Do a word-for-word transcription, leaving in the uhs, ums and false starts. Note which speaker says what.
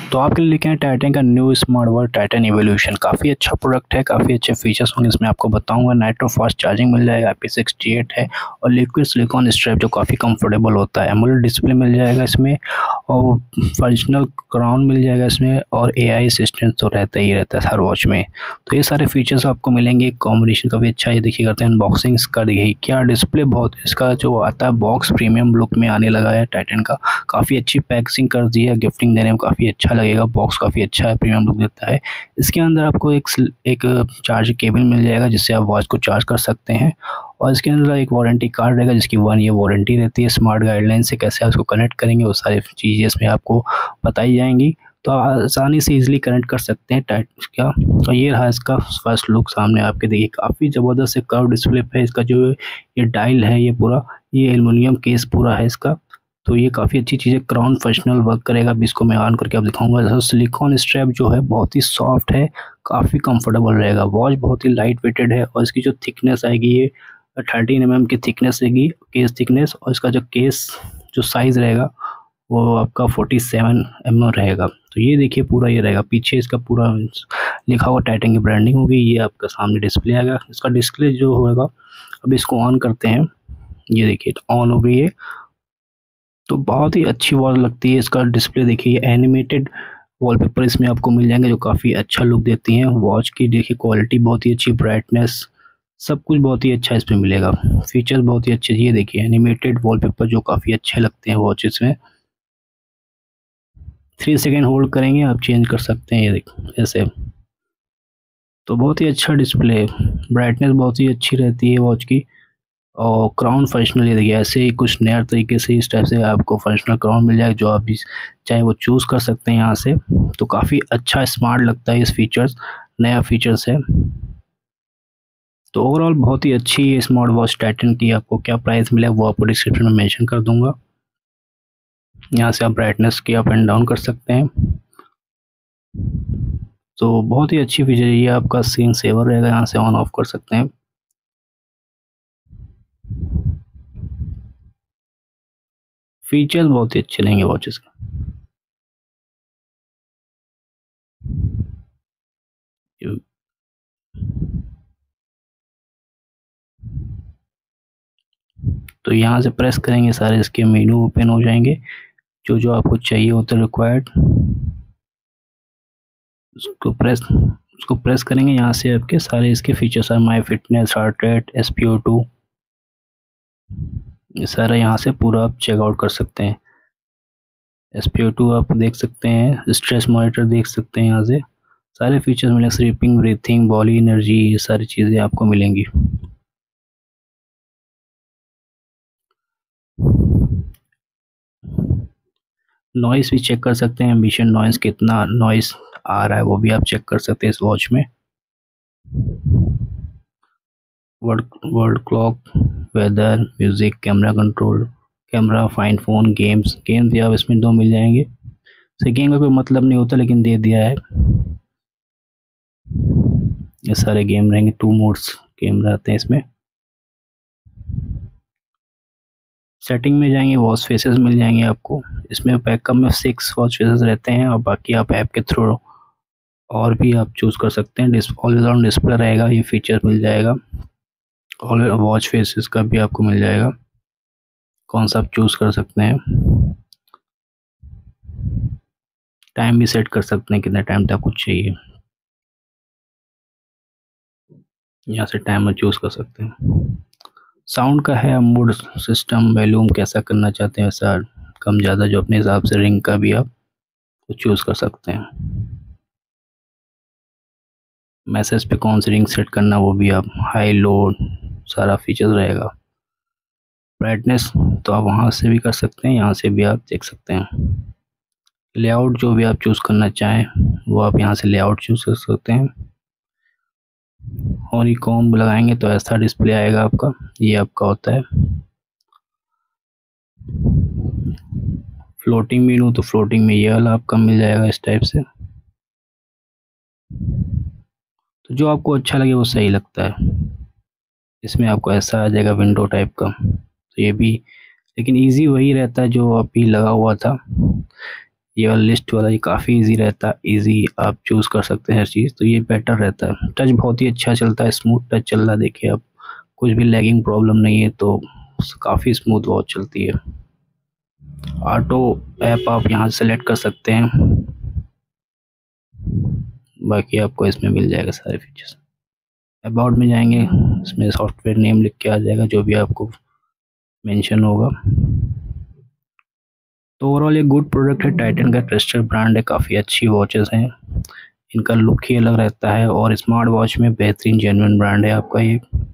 Speaker 1: तो आपके लिए लेके आए टाइटन का new smart watch Titan evolution. काफ़ी अच्छा प्रोडक्ट है, काफ़ी अच्छे फीचर्स होंगे इसमें, आपको बताऊंगा। नाइट्रो फास्ट चार्जिंग मिल जाएगा, आई पी सिक्सटी एट है, और लिक्विड सिलिकॉन स्ट्रैप जो काफ़ी कंफर्टेबल होता है। एमोलेड डिस्प्ले मिल जाएगा इसमें, और फंक्शनल क्राउन मिल जाएगा इसमें, और ए आई असिस्टेंट तो रहता ही रहता है हर वॉच में। तो ये सारे फीचर्स आपको मिलेंगे। कॉम्बिनेशन काफ़ी अच्छा है। ये देखिए, करते हैं अनबॉक्सिंग इसका। देखिए क्या डिस्प्ले, बहुत इसका जो आता है बॉक्स प्रीमियम लुक में आने लगा है टाइटन का। काफ़ी अच्छी पैकेजिंग कर दी है, गिफ्टिंग देने में काफ़ी अच्छा लगेगा। बॉक्स काफ़ी अच्छा है, प्रीमियम लुक देता है। इसके अंदर आपको एक एक चार्ज केबल मिल जाएगा जिससे आप वॉच को चार्ज कर सकते हैं, और इसके अंदर एक वारंटी कार्ड रहेगा जिसकी वन ईयर वारंटी रहती है। स्मार्ट गाइडलाइन से कैसे आप उसको कनेक्ट करेंगे वो सारी चीज़ें इसमें आपको बताई जाएंगी, तो आसानी से इजीली कनेक्ट कर सकते हैं टाइट क्या। तो ये रहा इसका फर्स्ट लुक सामने आपके। देखिए काफ़ी ज़बरदस्त कर्व डिस्प्ले है इसका। जो ये डायल है, ये पूरा ये एल्युमिनियम केस पूरा है इसका। तो ये काफ़ी अच्छी चीज़ है, क्राउन फंक्शनल वर्क करेगा। अभी इसको मैं ऑन करके आप दिखाऊंगा। जैसा सिलिकॉन स्ट्रैप जो है बहुत ही सॉफ्ट है, काफ़ी कंफर्टेबल रहेगा। वॉच बहुत ही लाइट वेटेड है, और इसकी जो थिकनेस आएगी ये थर्टीन एम एम की थिकनेस रहेगी, केस थिकनेस। और इसका जो केस जो साइज़ रहेगा वो आपका फोर्टी सेवन एम एम रहेगा। तो ये देखिए पूरा ये रहेगा, पीछे इसका पूरा लिखा हुआ टाइटन की ब्रांडिंग होगी। ये आपका सामने डिस्प्ले आएगा। इसका डिस्प्ले जो होगा, अब इसको ऑन करते हैं। ये देखिए ऑन हो गई है। तो बहुत ही अच्छी वॉच लगती है। इसका डिस्प्ले देखिए, एनिमेटेड वॉलपेपर इसमें आपको मिल जाएंगे जो काफ़ी अच्छा लुक देती हैं। वॉच की देखिए क्वालिटी बहुत ही अच्छी, ब्राइटनेस सब कुछ बहुत ही अच्छा इसमें मिलेगा। फीचर्स बहुत ही अच्छे। ये देखिए एनिमेटेड वॉलपेपर जो काफ़ी अच्छे लगते हैं वॉचेस में। थ्री सेकेंड होल्ड करेंगे आप चेंज कर सकते हैं, ये देखिए ऐसे। तो बहुत ही अच्छा डिस्प्ले, ब्राइटनेस बहुत ही अच्छी रहती है वॉच की। और क्राउन फंक्शनल, ये देखिए ऐसे ही कुछ नया तरीके से इस टाइप से आपको फंक्शनल क्राउन मिल जाएगा, जो आप भी चाहे वो चूज़ कर सकते हैं यहाँ से। तो काफ़ी अच्छा स्मार्ट लगता है, इस फीचर्स नया फीचर्स है। तो ओवरऑल बहुत ही अच्छी है स्मार्ट वॉच टाइटन की। आपको क्या प्राइस मिलेगा वो आपको डिस्क्रिप्शन में मेंशन कर दूंगा। यहाँ से आप ब्राइटनेस की अप एंड डाउन कर सकते हैं। तो बहुत ही अच्छी फीचर है ये। आपका स्क्रीन सेवर रहेगा, यहाँ से ऑन ऑफ कर सकते हैं। फीचर्स बहुत ही अच्छे रहेंगे वॉचेस के। तो यहाँ से प्रेस करेंगे, सारे इसके मेनू ओपन हो जाएंगे, जो जो आपको चाहिए होता है रिक्वायर्ड। उसको प्रेस उसको प्रेस करेंगे, यहाँ से आपके सारे इसके फीचर्स है। My fitness, heart rate, S P O two, ये सारा यहाँ से पूरा आप चेकआउट कर सकते हैं। एस पी ओ टू आप देख सकते हैं, स्ट्रेस मॉनिटर देख सकते हैं। यहाँ से सारे फीचर्स मिलेंगे। स्लीपिंग, ब्रीथिंग, बॉडी एनर्जी, ये सारी चीज़ें आपको मिलेंगी। नॉइस भी चेक कर सकते हैं, एम्बिशन नॉइस, कितना नॉइस आ रहा है वो भी आप चेक कर सकते हैं इस वॉच में। World world clock, weather, music, camera control, camera, find phone, games. Games भी आप इसमें दो मिल जाएंगे। से गेम का कोई मतलब नहीं होता लेकिन दे दिया है। ये सारे गेम रहेंगे, टू मोड्स गेम रहते हैं इसमें। सेटिंग में जाएंगे, वॉच फेसेस मिल जाएंगे आपको इसमें। बैकअप में सिक्स वॉच फेसेस रहते हैं, और बाकी आप ऐप के थ्रू और भी आप चूज़ कर सकते हैं। ऑल राउंड डिस्प्ले रहेगा, ये फीचर मिल जाएगा। ऑल वॉच फेसेस का भी आपको मिल जाएगा, कौन सा आप चूज़ कर सकते हैं। टाइम भी सेट कर सकते हैं, कितना टाइम तक कुछ चाहिए, यहाँ से टाइमर चूज़ कर सकते हैं। साउंड का है मोड, सिस्टम वॉल्यूम कैसा करना चाहते हैं वैसा, कम ज़्यादा जो अपने हिसाब से। रिंग का भी आप चूज़ कर सकते हैं। मैसेज पे कौन सी रिंग सेट करना वो भी आप, हाई लो सारा फीचर्स रहेगा। ब्राइटनेस तो आप वहाँ से भी कर सकते हैं, यहाँ से भी आप देख सकते हैं। लेआउट जो भी आप चूज़ करना चाहें वो आप यहाँ से लेआउट चूज़ कर सकते हैं। और ये कॉम्ब लगाएंगे तो ऐसा डिस्प्ले आएगा आपका, ये आपका होता है। फ्लोटिंग मेनू, तो फ्लोटिंग में ये वाला आपका मिल जाएगा इस टाइप से। तो जो आपको अच्छा लगे वो सही लगता है। इसमें आपको ऐसा आ जाएगा विंडो टाइप का, तो ये भी, लेकिन इजी वही रहता है जो अभी लगा हुआ था। ये वाला लिस्ट वाला ये काफ़ी इजी रहता है, इजी आप चूज़ कर सकते हैं हर चीज़, तो ये बेटर रहता है। टच बहुत ही अच्छा चलता है, स्मूथ टच चल रहा है, देखिए आप कुछ भी लैगिंग प्रॉब्लम नहीं है, तो काफ़ी स्मूथ वॉच चलती है। ऑटो ऐप आप यहाँ सेलेक्ट कर सकते हैं, बाकी आपको इसमें मिल जाएगा सारे फीचर्स। अबाउट में जाएंगे, इसमें सॉफ्टवेयर नेम लिख के आ जाएगा जो भी आपको मेंशन होगा। तो ओवरऑल ये गुड प्रोडक्ट है, टाइटन का ट्रस्टेड ब्रांड है, काफ़ी अच्छी वॉचेस हैं, इनका लुक ही अलग रहता है और स्मार्ट वॉच में बेहतरीन जेन्युइन ब्रांड है आपका ये।